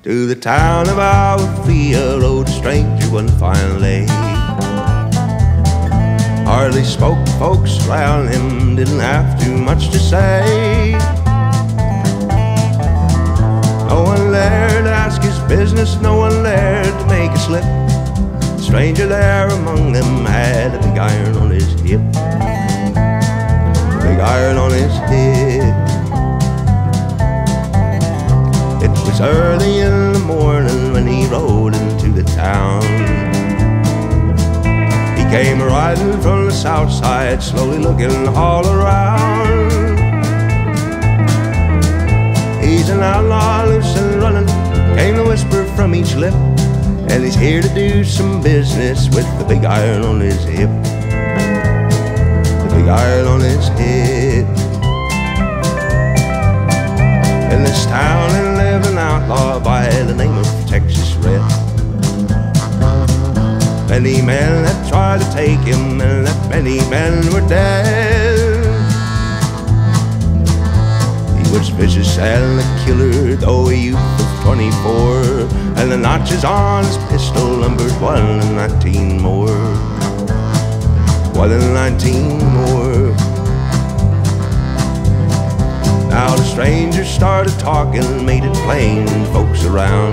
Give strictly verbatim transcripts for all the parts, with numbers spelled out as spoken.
To the town of Awafia rode a stranger one fine late. Hardly spoke, folks around him didn't have too much to say. No one there to ask his business, no one there to make a slip. The stranger there among them had a big iron on his hip. A big iron on his hip. It was early in the morning when he rode into the town. He came riding from the south side, slowly looking all around. He's an outlaw, loose and running, came the whisper from each lip, and he's here to do some business with the big iron on his hip. The big iron on his hip. In this town there lived an outlaw by the name of Texas Red. Many men had tried to take him, and that many men were dead. He was vicious and a killer, though a youth of twenty-four, and the notches on his pistol numbered one and nineteen more. One and nineteen more. Now the stranger started talking, made it plain to folks around.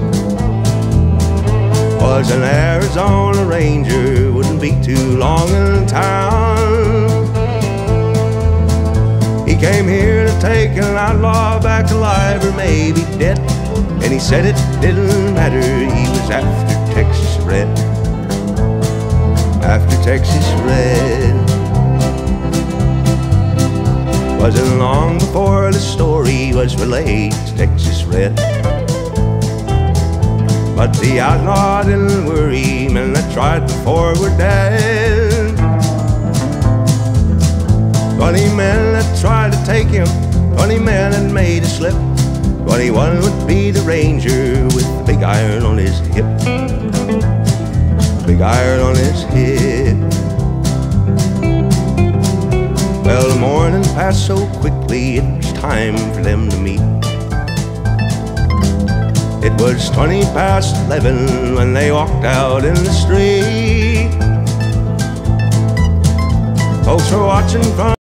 Was an Arizona ranger, wouldn't be too long in town. He came here to take an outlaw back alive or maybe dead, and he said it didn't matter, he was after Texas Red. After Texas Red. Wasn't long before the story was relayed to Texas Red. But the outlaw didn't worry, men that tried before were dead. Twenty men that tried to take him, twenty men had made a slip. Twenty-one would be the ranger with the big iron on his hip. Big iron on his hip. Well, the morning passed so quickly, it was time for them to meet. It was twenty past eleven when they walked out in the street. Folks were watching from